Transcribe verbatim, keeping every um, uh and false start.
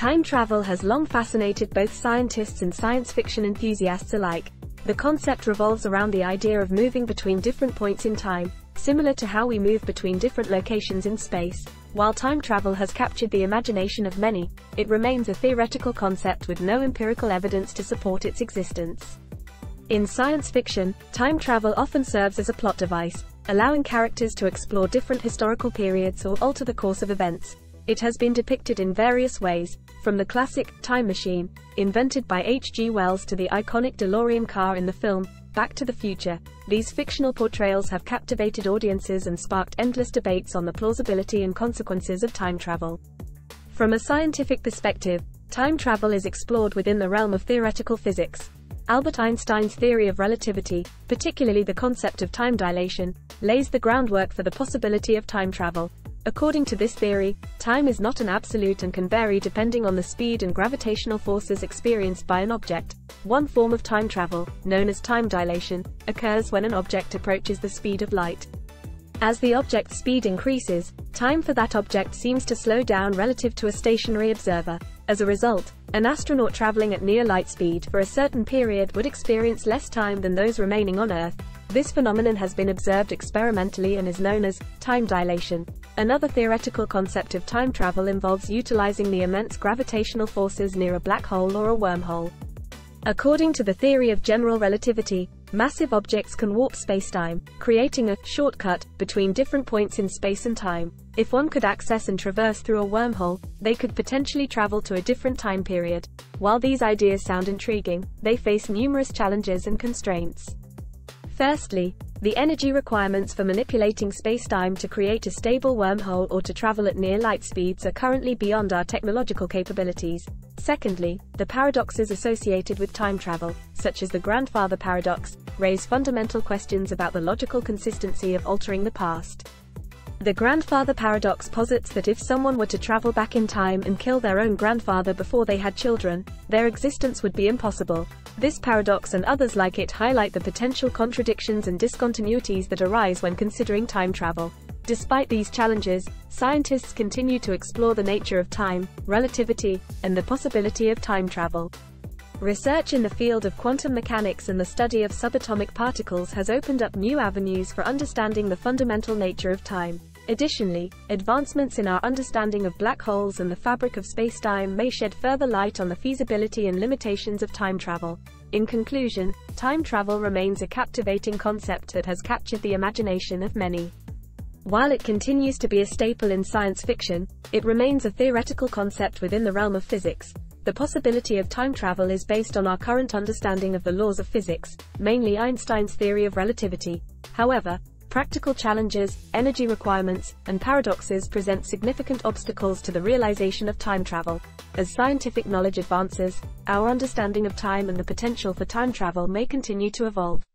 Time travel has long fascinated both scientists and science fiction enthusiasts alike. The concept revolves around the idea of moving between different points in time, similar to how we move between different locations in space. While time travel has captured the imagination of many, it remains a theoretical concept with no empirical evidence to support its existence. In science fiction, time travel often serves as a plot device, allowing characters to explore different historical periods or alter the course of events. It has been depicted in various ways, from the classic time machine, invented by H G Wells, to the iconic DeLorean car in the film Back to the Future. These fictional portrayals have captivated audiences and sparked endless debates on the plausibility and consequences of time travel. From a scientific perspective, time travel is explored within the realm of theoretical physics. Albert Einstein's theory of relativity, particularly the concept of time dilation, lays the groundwork for the possibility of time travel. According to this theory, time is not an absolute and can vary depending on the speed and gravitational forces experienced by an object. One form of time travel, known as time dilation, occurs when an object approaches the speed of light. As the object's speed increases, time for that object seems to slow down relative to a stationary observer. As a result, an astronaut traveling at near light speed for a certain period would experience less time than those remaining on Earth. This phenomenon has been observed experimentally and is known as time dilation. Another theoretical concept of time travel involves utilizing the immense gravitational forces near a black hole or a wormhole. According to the theory of general relativity, massive objects can warp spacetime, creating a shortcut between different points in space and time. If one could access and traverse through a wormhole, they could potentially travel to a different time period. While these ideas sound intriguing, they face numerous challenges and constraints. Firstly, the energy requirements for manipulating spacetime to create a stable wormhole or to travel at near light speeds are currently beyond our technological capabilities. Secondly, the paradoxes associated with time travel, such as the grandfather paradox, raise fundamental questions about the logical consistency of altering the past. The grandfather paradox posits that if someone were to travel back in time and kill their own grandfather before they had children, their existence would be impossible. This paradox and others like it highlight the potential contradictions and discontinuities that arise when considering time travel. Despite these challenges, scientists continue to explore the nature of time, relativity, and the possibility of time travel. Research in the field of quantum mechanics and the study of subatomic particles has opened up new avenues for understanding the fundamental nature of time. Additionally, advancements in our understanding of black holes and the fabric of spacetime may shed further light on the feasibility and limitations of time travel. In conclusion, time travel remains a captivating concept that has captured the imagination of many. While it continues to be a staple in science fiction, it remains a theoretical concept within the realm of physics. The possibility of time travel is based on our current understanding of the laws of physics, mainly Einstein's theory of relativity. However, practical challenges, energy requirements, and paradoxes present significant obstacles to the realization of time travel. As scientific knowledge advances, our understanding of time and the potential for time travel may continue to evolve.